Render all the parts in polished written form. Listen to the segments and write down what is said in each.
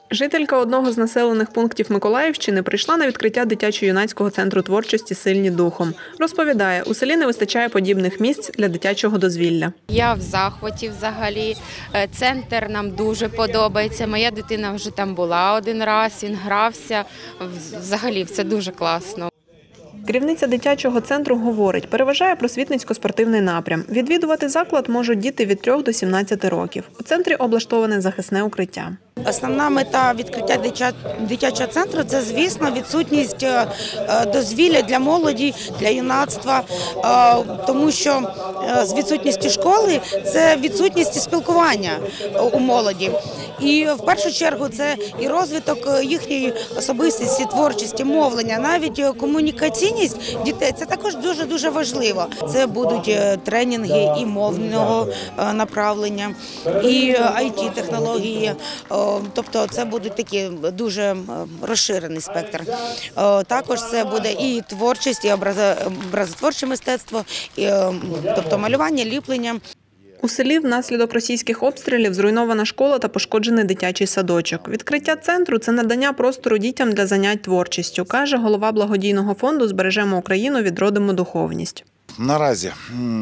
Жителька одного з населених пунктів Миколаївщини прийшла на відкриття дитячо-юнацького центру творчості «Сильні духом». Розповідає, у селі не вистачає подібних місць для дитячого дозвілля. Я в захваті взагалі. Центр нам дуже подобається. Моя дитина вже там була один раз, він грався. Взагалі все дуже класно. Керівниця дитячого центру говорить, переважає просвітницько-спортивний напрям. Відвідувати заклад можуть діти від 3 до 17 років. У центрі облаштоване захисне укриття. Основна мета відкриття дитячого центру – це, звісно, відсутність дозвілля для молоді, для юнацтва, тому що з відсутністю школи – це відсутність спілкування у молоді. І в першу чергу це і розвиток їхньої особистості, творчості, мовлення, навіть комунікаційність дітей – це також дуже важливо. Це будуть тренінги і мовного направлення, і IT-технології. Тобто це буде такий дуже розширений спектр. Також це буде і творчість, і образотворче мистецтво, тобто малювання, ліплення. У селі внаслідок російських обстрілів зруйнована школа та пошкоджений дитячий садочок. Відкриття центру – це надання простору дітям для занять творчістю, каже голова благодійного фонду «Збережемо Україну, відродимо духовність». Наразі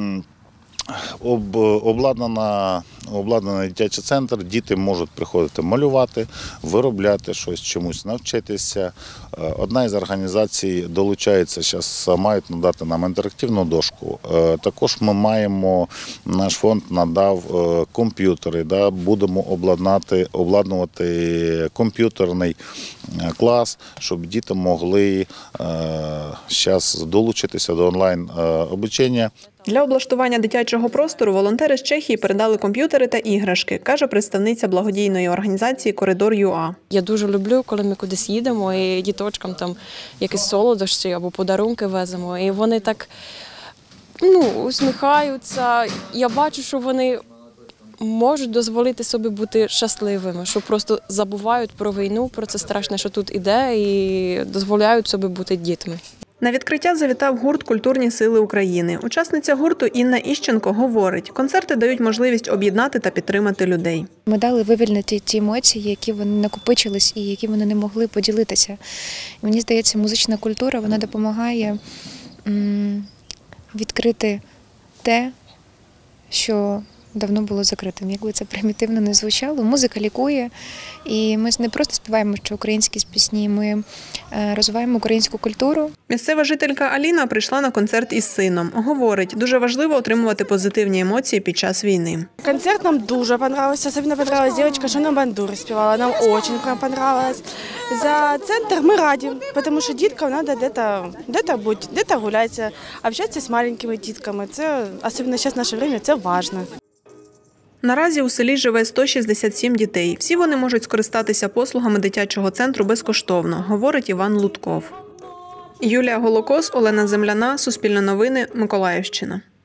обладнаний дитячий центр, діти можуть приходити малювати, виробляти щось, чомусь навчитися. Одна із організацій долучається, зараз мають надати нам інтерактивну дошку. Також наш фонд надав комп'ютери, будемо обладнувати комп'ютерний клас, щоб діти могли зараз долучитися до онлайн-обучення. Для облаштування дитячого простору волонтери з Чехії передали комп'ютери та іграшки, каже представниця благодійної організації «Коридор.ua». Я дуже люблю, коли ми кудись їдемо і діточкам там якісь солодощі або подарунки веземо. І вони так усміхаються. Я бачу, що вони можуть дозволити собі бути щасливими, що просто забувають про війну, про це страшне, що тут іде, і дозволяють собі бути дітьми. На відкриття завітав гурт «Культурні сили України». Учасниця гурту Інна Іщенко говорить, концерти дають можливість об'єднати та підтримати людей. Ми дали вивільнити ті емоції, які вони накопичились і які вони не могли поділитися. Мені здається, музична культура, вона допомагає відкрити те, що давно було закритим. Якби це примітивно не звучало, музика лікує. І ми не просто співаємо що українські пісні, ми розвиваємо українську культуру. Місцева жителька Аліна прийшла на концерт із сином. Говорить, дуже важливо отримувати позитивні емоції під час війни. Концерт нам дуже подобався, особливо подобалась дівчинка, що на бандурі співала, нам дуже подобалось. За центр ми раді, тому що діткам треба десь бути, десь гуляти, спілкуватися з маленькими дітками. Це, особливо зараз в наше час, це важливо. Наразі у селі живе 167 дітей. Всі вони можуть скористатися послугами дитячого центру безкоштовно, говорить Іван Лутков. Юлія Голокос, Олена Земляна, Суспільне новини, Миколаївщина.